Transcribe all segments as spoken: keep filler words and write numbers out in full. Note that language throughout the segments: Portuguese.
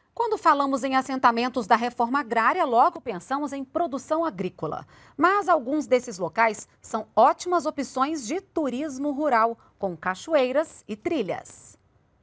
Quando falamos em assentamentos da reforma agrária, logo pensamos em produção agrícola. Mas alguns desses locais são ótimas opções de turismo rural, com cachoeiras e trilhas.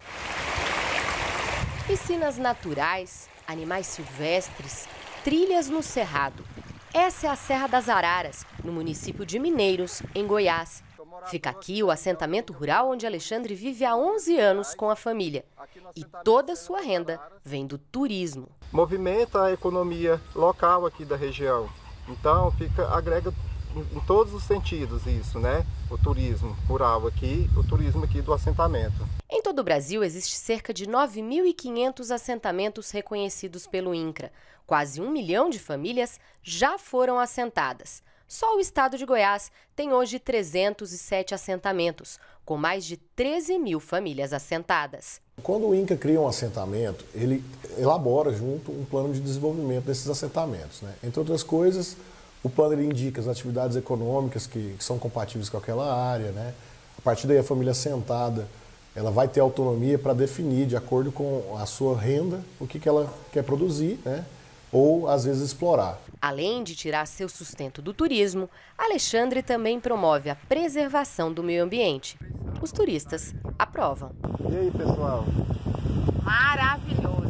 Piscinas naturais, animais silvestres, trilhas no Cerrado. Essa é a Serra das Araras, no município de Mineiros, em Goiás. Fica aqui o assentamento rural onde Alexandre vive há onze anos com a família. E toda a sua renda vem do turismo. Movimenta a economia local aqui da região. Então, fica, agrega em todos os sentidos isso, né? O turismo rural aqui, o turismo aqui do assentamento. Em todo o Brasil, existe cerca de nove mil e quinhentos assentamentos reconhecidos pelo INCRA. Quase um milhão de famílias já foram assentadas. Só o estado de Goiás tem hoje trezentos e sete assentamentos, com mais de treze mil famílias assentadas. Quando o INCRA cria um assentamento, ele elabora junto um plano de desenvolvimento desses assentamentos, né? Entre outras coisas, o plano ele indica as atividades econômicas que, que são compatíveis com aquela área, né? A partir daí, a família assentada, ela vai ter autonomia para definir, de acordo com a sua renda, o que, que ela quer produzir, né? Ou, às vezes, explorar. Além de tirar seu sustento do turismo, Alexandre também promove a preservação do meio ambiente. Os turistas aprovam. E aí, pessoal? Maravilhoso!